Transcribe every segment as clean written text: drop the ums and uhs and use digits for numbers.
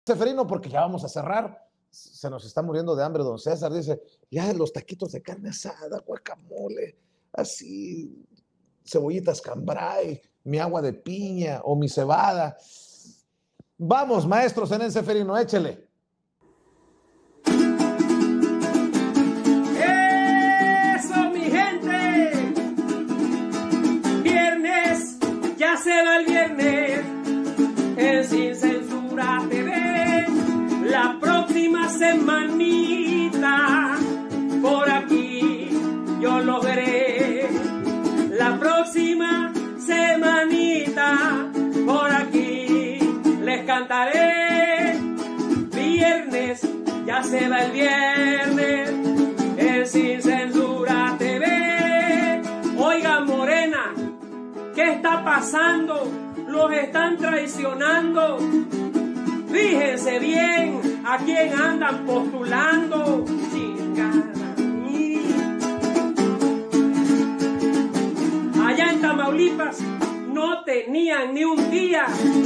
Seferino, porque ya vamos a cerrar. Se nos está muriendo de hambre, don César. Dice, ya los taquitos de carne asada, guacamole, así, cebollitas cambray, mi agua de piña o mi cebada. Vamos, maestro Zenén Seferino, échele. ¡Eso, mi gente! Viernes, ya se va el viernes, en Sin Censura TV. La próxima semanita, por aquí yo lo veré. La próxima semanita, por aquí les cantaré. Viernes, ya se va el viernes, en Sin Censura TV. Oiga, Morena, ¿qué está pasando? Los están traicionando. Fíjense bien a quién andan postulando. Chingada. Allá en Tamaulipas no tenían ni un día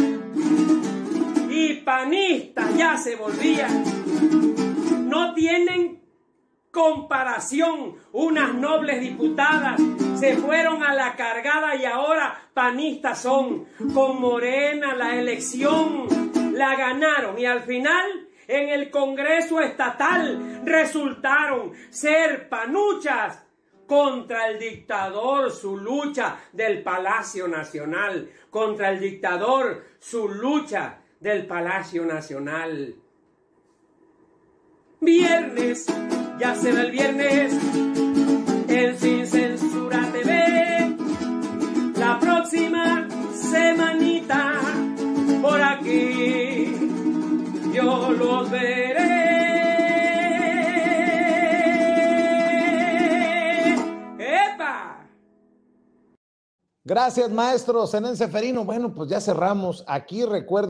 y panistas ya se volvían. No tienen comparación. Unas nobles diputadas se fueron a la cargada y ahora panistas son. Con Morena la elección la ganaron y al final en el Congreso Estatal resultaron ser panuchas contra el dictador. Su lucha del Palacio Nacional, contra el dictador, su lucha del Palacio Nacional. Viernes, ya se va el viernes, en Sin Censura TV. La próxima semanita, por aquí yo los veré. ¡Epa! Gracias, maestro Zenén Seferino. Bueno, pues ya cerramos. Aquí recuerden.